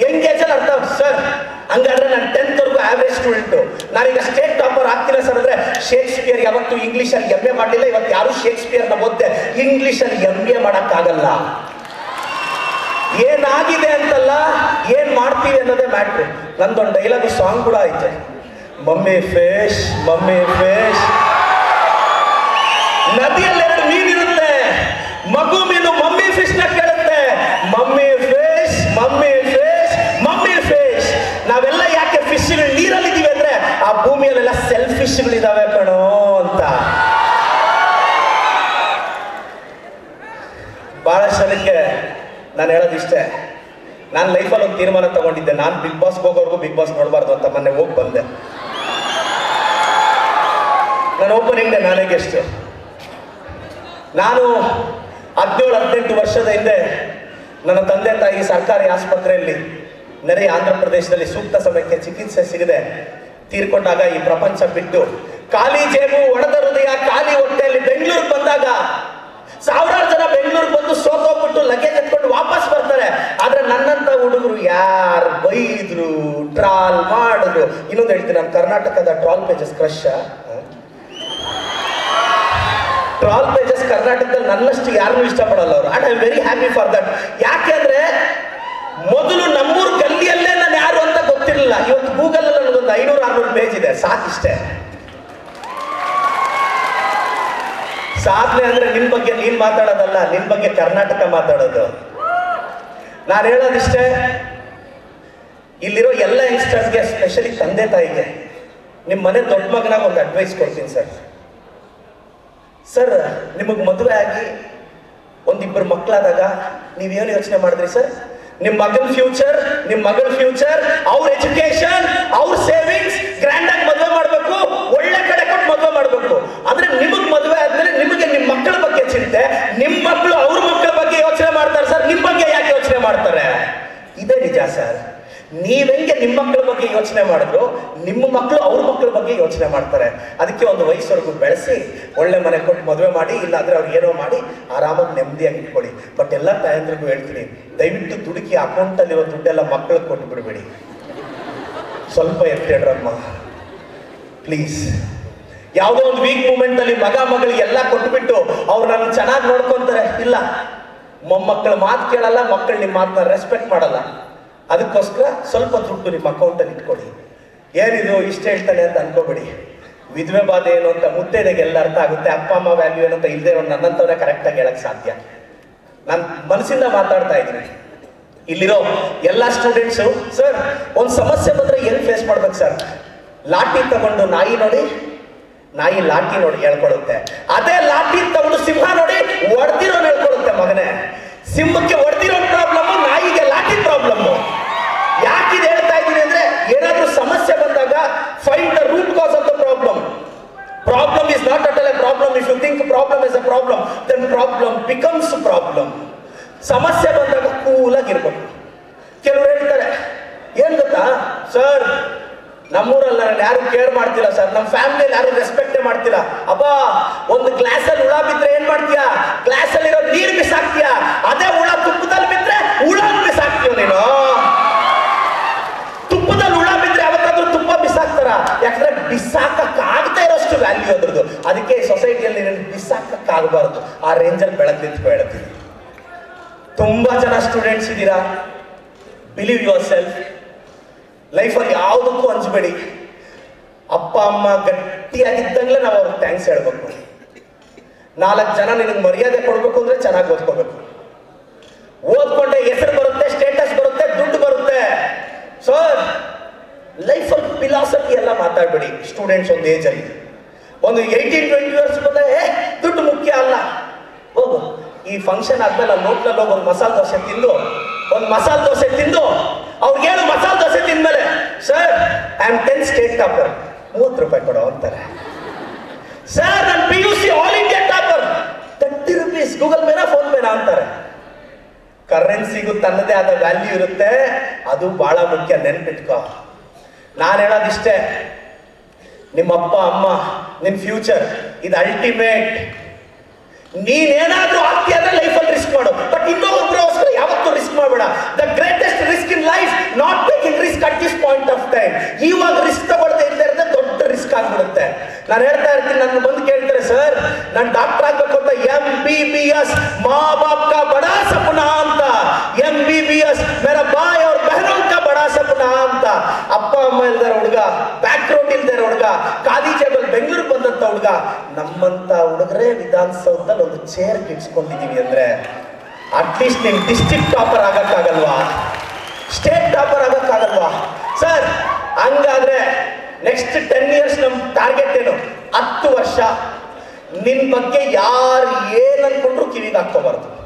Young ಏಜಲ್ಲಿ ಅರ್ಥ sir. ಹಂಗಾದ್ರೆ ನಾನು 10th ವರೆಗೂ ಆವ್ರೇಜ್ ಸ್ಟೂಡೆಂಟು, ನಾನೀಗ ಸ್ಟೇಟ್ ಟಾಪರ್ ಆಗ್ತಿಲ್ಲ ಸರ್ ಅಂದ್ರೆ ಶೇಕ್ಸ್ಪಿಯರ್ ಯಾವತ್ತು ಇಂಗ್ಲೀಷಲ್ಲಿ MA ಮಾಡಲಿಲ್ಲ, ಇವತ್ತು ಯಾರು ಶೇಕ್ಸ್ಪಿಯರ್ನ ಓದ್ದೆ ಇಂಗ್ಲೀಷಲ್ಲಿ MA ಮಾಡೋಕ್ಕಾಗಲ್ಲ. ಏನಾಗಿದೆ ಅಂತಲ್ಲ, ಏನ್ ಮಾಡ್ತೀವಿ ಅನ್ನೋದೇ ಮ್ಯಾಟ್ರು. ನಂದೊಂದು ಡೈಲಾಗ್ ಸಾಂಗ್ ಕೂಡ ಐತೆ, ಮಮ್ಮಿ ಫೇಶ್ ಮಮ್ಮಿ ಫೇಶ್. ನದಿಯಲ್ಲಿ 2 ಮೀನಿರುತ್ತೆ, ಮಗು ಮೀನು ಮಮ್ಮಿ ಫಿಶ್ ನ ಕೇಳುತ್ತೆ, mummy fish mummy fish mummy fish. ನಾವೆಲ್ಲ ಯಾಕೆ ಫಿಶ್ಗಳು ನೀರಲ್ಲಿದ್ದೀವಿ ಅಂದ್ರೆ ಆ ಭೂಮಿಯಲ್ಲೆಲ್ಲ ಸೆಲ್ಫಿಶ್ಗಳಿದಾವೆ ಕಣೋ ಅಂತ. ಬಹಳ ಜನಕ್ಕೆ ನಾನು ಹೇಳೋದಿಷ್ಟೇ, ನಾನು ಲೈಫಲ್ಲಿ ಒಂದು ತೀರ್ಮಾನ ತಗೊಂಡಿದ್ದೆ, ನಾನು ಬಿಗ್ ಬಾಸ್ಗೆ ಹೋಗೋರ್ಗು ಬಿಗ್ ಬಾಸ್ ನೋಡಬಾರ್ದು ಅಂತ. ಮೊನ್ನೆ ಹೋಗಿ ಬಂದೆ, ನಾನು ಓಪನಿಂಗ್ ಡೇ ನಾನೇ ಗೆಸ್ಟ್. ನಾನು 17-18 ವರ್ಷದ ಹಿಂದೆ ನನ್ನ ತಂದೆ ತಾಯಿ ಸರ್ಕಾರಿ ಆಸ್ಪತ್ರೆಯಲ್ಲಿ ನೆರೆ ಆಂಧ್ರ ಪ್ರದೇಶದಲ್ಲಿ ಸೂಕ್ತ ಸಮಯಕ್ಕೆ ಚಿಕಿತ್ಸೆ ಸಿಗದೆ ತೀರ್ಕೊಂಡಾಗ ಈ ಪ್ರಪಂಚ ಬಿಟ್ಟು ಖಾಲಿ ಜೇಬು ಒಡೆದ ಹೃದಯ ಖಾಲಿ ಹೊಟ್ಟೆಯಲ್ಲಿ ಬೆಂಗಳೂರಿಗೆ ಬಂದಾಗ ಸಾವಿರಾರು ಜನ ಬೆಂಗಳೂರಿಗೆ ಬಂದು ಸೋತೋಗ್ಬಿಟ್ಟು ಲಗೇಜ್ ಎತ್ಕೊಂಡು ವಾಪಸ್ ಬರ್ತಾರೆ. ಆದ್ರೆ ನನ್ನಂತ ಹುಡುಗರು ಯಾರು ಬೈದ್ರು, ಟ್ರಾಲ್ ಮಾಡಿದ್ರು. ಇನ್ನೊಂದು ಹೇಳ್ತೀನಿ, ನಾನು ಕರ್ನಾಟಕದ troll pages crush. Troll pages ಕರ್ನಾಟಕದಲ್ಲಿ ನನ್ನಷ್ಟು ಯಾರನ್ನೂ ಇಷ್ಟಪಡಲ್ಲ ಅವರು. And I am very happy for that. ಯಾಕೆಂದ್ರೆ ಮೊದಲು ನಮ್ಮೂರು ಗಲ್ಲಿಯಲ್ಲೇ ನಾನು ಯಾರು ಅಂತ ಗೊತ್ತಿರಲಿಲ್ಲ. ಇವತ್ತು ಗೂಗಲ್ ಅಲ್ಲಿ ನನಗೊಂದು 500-600 ಪೇಜ್ ಇದೆ, ಸಾಕಿಷ್ಟೇ. ಸಾಧನೆ ಅಂದ್ರೆ ನಿನ್ ಬಗ್ಗೆ ನೀನ್ ಮಾತಾಡೋದಲ್ಲ, ನಿನ್ ಬಗ್ಗೆ ಕರ್ನಾಟಕ ಮಾತಾಡೋದು. ನಾನು ಹೇಳೋದಿಷ್ಟೇ, ಇಲ್ಲಿರೋ ಎಲ್ಲ ಯಂಗ್ಸ್ಟರ್ಸ್ಗೆ, ಎಸ್ಪೆಷಲಿ ತಂದೆ ತಾಯಿಗೆ, ನಿಮ್ಮ ಮನೆ ದೊಡ್ಡ ಮಗನಾಗ ಒಂದು ಅಡ್ವೈಸ್ ಕೊಡ್ತೀನಿ ಸರ್. ಸರ್, ನಿಮಗೆ ಮದುವೆ ಆಗಿ ಒಂದಿಬ್ಬರು ಮಕ್ಕಳಾದಾಗ ನೀವೇನು ಯೋಚನೆ ಮಾಡಿದ್ರಿ ಸರ್? ನಿಮ್ಮ ಮಗನ ಫ್ಯೂಚರ್, ನಿಮ್ಮ ಮಗಳ ಫ್ಯೂಚರ್, ಅವ್ರ ಎಜುಕೇಶನ್, ಅವ್ರ ಸೇವಿಂಗ್ಸ್, ಗ್ರ್ಯಾಂಡ್ ಆಗಿ ಮದುವೆ ಮಾಡಬೇಕು, ಒಳ್ಳೆ ಕಡೆ ಕೊಟ್ಟು ಮದುವೆ ಮಾಡಬೇಕು. ಅಂದ್ರೆ ನಿಮಗೆ ಮದುವೆ ಆದ್ಮೇಲೆ ನಿಮಗೆ ನಿಮ್ಮ ಮಕ್ಕಳ ಬಗ್ಗೆ ಚಿಂತೆ, ನಿಮ್ಮ ಮಕ್ಕಳು ಅವ್ರ ಮಕ್ಕಳ ಬಗ್ಗೆ ಯೋಚನೆ ಮಾಡ್ತಾರೆ ಸರ್, ನಿಮ್ಮ ಬಗ್ಗೆ ಯಾಕೆ ಯೋಚನೆ ಮಾಡ್ತಾರೆ? ಇದೇ ನಿಜ ಸರ್. ನೀವೆಂಗೆ ನಿಮ್ಮ ಮಕ್ಕಳ ಬಗ್ಗೆ ಯೋಚನೆ ಮಾಡಿದ್ರು, ನಿಮ್ಮ ಮಕ್ಕಳು ಅವ್ರ ಮಕ್ಕಳ ಬಗ್ಗೆ ಯೋಚನೆ ಮಾಡ್ತಾರೆ. ಅದಕ್ಕೆ ಒಂದು ವಯಸ್ಸವರೆಗೂ ಬೆಳೆಸಿ ಒಳ್ಳೆ ಮನೆ ಕೊಟ್ಟು ಮದುವೆ ಮಾಡಿ, ಇಲ್ಲಾಂದ್ರೆ ಅವ್ರು ಏನೋ ಮಾಡಿ ಆರಾಮಾಗಿ ನೆಮ್ಮದಿಯಾಗಿ ಇಟ್ಕೊಳ್ಳಿ. ಬಟ್ ಎಲ್ಲ ತಾಯಂದ್ರಿಗೂ ಹೇಳ್ತೀನಿ, ದಯವಿಟ್ಟು ದುಡುಕಿ ಅಕೌಂಟಲ್ಲಿರೋ ದುಡ್ಡೆಲ್ಲ ಮಕ್ಕಳಿಗೆ ಕೊಟ್ಟು ಬಿಡಬೇಡಿ. ಸ್ವಲ್ಪ ಎತ್ತಿಡ್ರಮ್ಮ ಪ್ಲೀಸ್. ಯಾವುದೋ ಒಂದು ವೀಕ್ ಮೂಮೆಂಟ್ ಅಲ್ಲಿ ಮಗ ಮಗಳಿಗೆ ಎಲ್ಲ ಕೊಟ್ಬಿಟ್ಟು ಅವ್ರು ನನ್ನ ಚೆನ್ನಾಗಿ ನೋಡ್ಕೊಂತಾರೆ. ಇಲ್ಲ, ಮೊಮ್ಮಕ್ಕಳ ಮಾತು ಕೇಳಲ್ಲ, ಮಕ್ಕಳು ನಿಮ್ಮ ಮಾತನ್ನ ರೆಸ್ಪೆಕ್ಟ್ ಮಾಡಲ್ಲ. ಅದಕ್ಕೋಸ್ಕರ ಸ್ವಲ್ಪ ದುಡ್ಡು ನಿಮ್ಮ ಅಕೌಂಟಲ್ಲಿ ಇಟ್ಕೊಳ್ಳಿ. ಏನಿದು ಇಷ್ಟ ಹೇಳ್ತಾನೆ ಅಂತ ಅನ್ಕೋಬೇಡಿ. ವಿಧವೆ ಬಾಧೆ ಏನು ಅಂತ ಮುತ್ತೈದೆಗೆ ಎಲ್ಲ ಅರ್ಥ ಆಗುತ್ತೆ. ಅಪ್ಪ ಅಮ್ಮ ವ್ಯಾಲ್ಯೂ ಏನಂತ ಇಲ್ಲದೆ ನನ್ನಂತವನ್ನೇ ಕರೆಕ್ಟಾಗಿ ಹೇಳಕ್ ಸಾಧ್ಯ. ನಾನು ಮನಸ್ಸಿಂದ ಮಾತಾಡ್ತಾ ಇದ್ದೀನಿ. ಇಲ್ಲಿರೋ ಎಲ್ಲ ಸ್ಟೂಡೆಂಟ್ಸು, ಸರ್ ಒಂದು ಸಮಸ್ಯೆ ಬಂದ್ರೆ ಏನು ಫೇಸ್ ಮಾಡ್ಬೇಕು ಸರ್? ಲಾಠಿ ತಗೊಂಡು ನಾಯಿ ನೋಡಿ, ನಾಯಿ ಲಾಠಿ ನೋಡಿ ಹೇಳ್ಕೊಳುತ್ತೆ. ಅದೇ ಲಾಠಿ ತಗೊಂಡು ಸಿಂಹ ನೋಡಿ ಹೊಡೆದಿರೋನು ಹೇಳ್ಕೊಳುತ್ತೆ. ಮಗನೇ, ಸಿಂಹಕ್ಕೆ ಹೊಡೆದಿರೋ ಪ್ರಾಬ್ಲಮ್ಮು, ನಾಯಿಗೆ ಲಾಠಿ ಪ್ರಾಬ್ಲಮ್ಮು. ಯಾಕಿದೆ ಹೇಳ್ತಾ ಇದ್ದೀನಿ ಅಂದ್ರೆ, ಏನಾದ್ರೂ ಸಮಸ್ಯೆ ಬಂದಾಗ find the root cause of the problem. Problem is not at all a problem. If you think problem is a problem, then problem becomes problem. ಸಮಸ್ಯೆ ಬಂದಾಗ ಕೂಲಾಗಿರ್ಬೇಕು. ಕೆಲವರು ಹೇಳ್ತಾರೆ, ಏನ್ ಗೊತ್ತಾ ಸರ್, ನಮ್ಮೂರಲ್ಲಿ ನಾನು ಯಾರು ಕೇರ್ ಮಾಡ್ತಿಲ್ಲ ಸರ್, ನಮ್ಮ ಫ್ಯಾಮಿಲಿಯಲ್ಲಿ ಯಾರು ರೆಸ್ಪೆಕ್ಟೇ ಮಾಡ್ತಿಲ್ಲ. ಅಪ್ಪ, ಒಂದು ಗ್ಲಾಸಲ್ಲಿ ಹುಳ ಬಿದ್ರೆ ಏನ್ ಮಾಡ್ತೀಯಾ? ಗ್ಲಾಸಲ್ಲಿ ಇರೋ ನೀರು ಬಿಸಾಕ್ತೀಯಾ? ಅದೇ ಹುಳ ತುಪ್ಪದಲ್ಲಿ ಬಿದ್ರೆ ಹುಳ ಬಿಸಾಕ್ತೀಯ ನೀನು? ತುಪ್ಪದಲ್ಲಿ ಹುಳ ಬಿದ್ರೆ ಯಾವತ್ತಾದ್ರೂ ತುಪ್ಪ ಬಿಸಾಕ್ತಾರ? ಯಾಕಂದ್ರೆ ಬಿಸಾಕಕ್ಕಾಗದೇ ಇರೋಷ್ಟು ವ್ಯಾಲ್ಯೂ ಅದ್ರದ್ದು. ಅದಕ್ಕೆ ಸೊಸೈಟಿಯಲ್ಲಿ ನೀನು ಬಿಸಾಕಕ್ಕಾಗಬಾರ್ದು. ಆ ರೇಂಜಲ್ಲಿ ಬೆಳಗ್ಗೆ ನಿಂತ್ಕೊ ಹೇಳ್ತೀನಿ. ತುಂಬಾ ಜನ ಸ್ಟೂಡೆಂಟ್ಸ್ ಇದ್ದೀರಾ, ಬಿಲೀವ್ ಯುವರ್ ಸೆಲ್ಫ್. ಲೈಫಲ್ಲಿ ಯಾವುದಕ್ಕೂ ಹಂಚಬೇಡಿ. ಅಪ್ಪ ಅಮ್ಮ ಗಟ್ಟಿಯಾಗಿದ್ದಂಗ್ಲೇ ನಾವು ಅವ್ರಿಗೆ ಥ್ಯಾಂಕ್ಸ್ ಹೇಳ್ಬೇಕು. 4 ಜನ ನಿನಗೆ ಮರ್ಯಾದೆ ಕೊಡ್ಬೇಕು ಅಂದ್ರೆ ಚೆನ್ನಾಗಿ ಓದ್ಕೋಬೇಕು. ಓದ್ಕೊಂಡೆ ಹೆಸರು ಬರುತ್ತೆ, ಸ್ಟೇಟಸ್ ಬರುತ್ತೆ, ದುಡ್ಡು ಬರುತ್ತೆ. ಸೊ ಲೈಫಲ್ಲಿ ಫಿಲಾಸಫಿ ಎಲ್ಲ ಮಾತಾಡ್ಬೇಡಿ. ಸ್ಟೂಡೆಂಟ್ಸ್ ಒಂದು ಏಜಲ್ಲಿ, ಒಂದು 18-20 ವರ್ಷ ಬಂದ್ರೆ ದುಡ್ಡು ಮುಖ್ಯ ಅಲ್ಲ. ಹೋಗು, ಈ ಫಂಕ್ಷನ್ ಆದ್ಮೇಲೆ ಅಲ್ಲಿ ನೋಟ್ನಲ್ಲಿ ಹೋಗಿ ಒಂದು ಮಸಾಲೆ ದೋಸೆ ತಿಂದು ಅವ್ರಿಗೆ ಹೇಳು, ಮಸಾಲೆ ದೋಸೆ ತಿಂದ್ಮೇಲೆ, sir I am 10th state topper, 30 ರೂಪಾಯಿ ಕೊಡೋ ಅಂತಾರೆ. ಸರ್ ನನ್ನ PUC all India topper, 30 rupees, Google ಪೇನಾ ಫೋನ್ ಪೇನಾ ಅಂತಾರೆ. ಕರೆನ್ಸಿಗೂ ತನ್ನದೇ ಆದ ವ್ಯಾಲ್ಯೂ ಇರುತ್ತೆ. ಅದು ಬಹಳ ಮುಖ್ಯ, ನೆನ್ಪಿಟ್ಕೋ. ನಾನು ಹೇಳೋದಿಷ್ಟೇ, ನಿಮ್ಮ ಅಪ್ಪ ಅಮ್ಮ, ನಿನ್ನ ಫ್ಯೂಚರ್ ಇದು ಅಲ್ಟಿಮೇಟ್. ನೀನೇನಾದ್ರೂ ಆಗ್ತೀಯ ಅಂದ್ರೆ ಲೈಫಲ್ಲಿ ರಿಸ್ಕ್ ಮಾಡು, ಬಟ್ ಇನ್ನೊಬ್ಬರಿಗೋಸ್ಕರ ಯಾವತ್ತೂ ರಿಸ್ಕ್ ಮಾಡಬೇಡ. The greatest risk in life ಇವಾಗ ರಿಸ್ಕ್ ತಗೊಳ್ತಾ ಇದ್ದರೆ ದೊಡ್ಡ ರಿಸ್ಕ್ ಆಗ್ಬಿಡುತ್ತೆ. ನಾನು ಹೇಳ್ತಾ ಇರ್ತೀನಿ, ನನ್ನ ಬಂದು ಕೇಳ್ತಾರೆ, ಸರ್ ನಾನು ಡಾಕ್ಟರ್ ಆಗ್ಬೇಕು ಅಂತ, MBBS ಮಾ ಬಾಪ್ ಕಾ ಬಡಾ ಸಪನಾ ಅಂತ, MBBS ಮೇರಾ ಬಾಯ್ ಅವ್ರ ಬಹನೋं का बड़ा सपना ಅಂತ. ಅಪ್ಪ ಅಮ್ಮ ಇಲ್ದಾರ ಹುಡುಗ, ಬ್ಯಾಕ್ ಗ್ರೌಂಡ್ ಇಲ್ದಾರ ಹುಡುಗ, ಖಾಲಿ ಜೇಬಲ್ ಬೆಂಗಳೂರು ಬಂದಂತ ಹುಡುಗ, ನಮ್ಮಂತ ಹುಡುಗರೇ ವಿಧಾನಸೌಧದಲ್ಲಿ ಒಂದು ಚೇರ್ ಗಿಟ್ಸ್ಕೊಂಡಿದೀವಿ ಅಂದ್ರೆ ಅಟ್ಲೀಸ್ಟ್ ನೀವು ಡಿಸ್ಟ್ರಿಕ್ಟ್ ಟಾಪರ್ ಆಗಕ್ಕಾಗಲ್ವಾ? ಸ್ಟೇಟ್ ಟಾಪರ್ ಆಗಕ್ಕಾಗಲ್ವಾ ಸರ್? ಹಂಗಾದ್ರೆ ನೆಕ್ಸ್ಟ್ 10 years ನಮ್ಮ ಟಾರ್ಗೆಟ್ ಏನು? 10 ವರ್ಷ ನಿನ್ ಬಗ್ಗೆ ಯಾರು ಏನ್ ಅನ್ಕೊಂಡ್ರು ಕಿವಿಗೆ ಹಾಕೋಬಾರ್ದು.